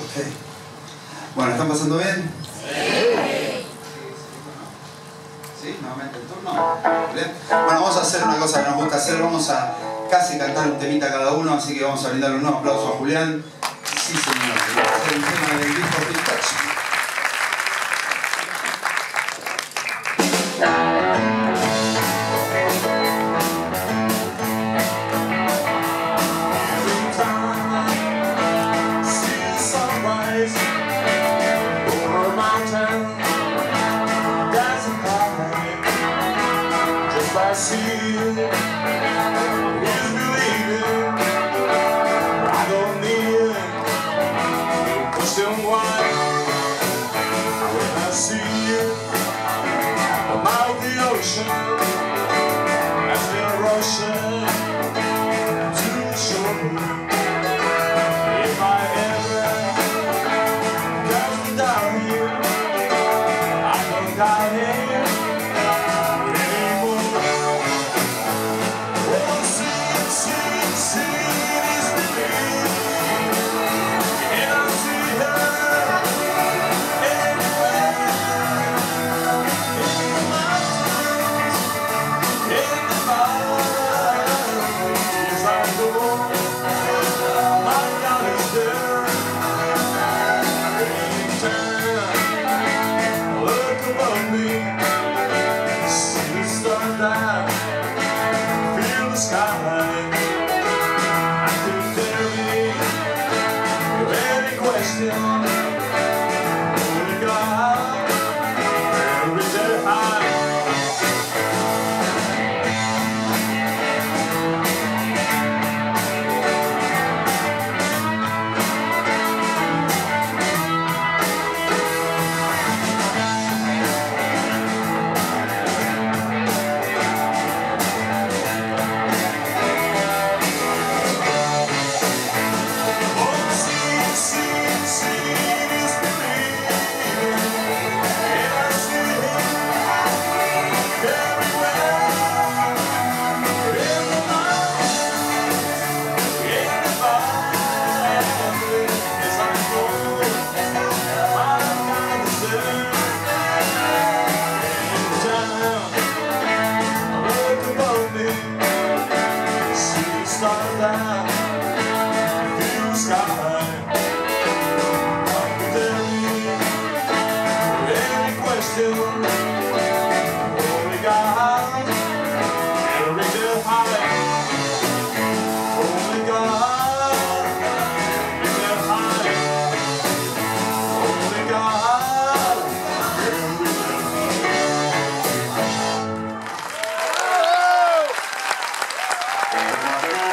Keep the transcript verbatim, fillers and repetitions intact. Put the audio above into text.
Ok. Bueno, ¿están pasando bien? Sí. ¿Sí? ¿Nuevamente el turno? ¿Bien? Bueno, vamos a hacer una cosa que nos gusta hacer. Vamos a casi cantar un temita cada uno, así que vamos a brindarle un nuevo aplauso a Julián. Sí, señor. Vamos a hacer un tema del disco Pistacho. I see it is believing. I don't need it, question why. When I see it above the ocean, as they're rushing to the shore. If I ever come down here, I don't die here. Start down, feel the sky.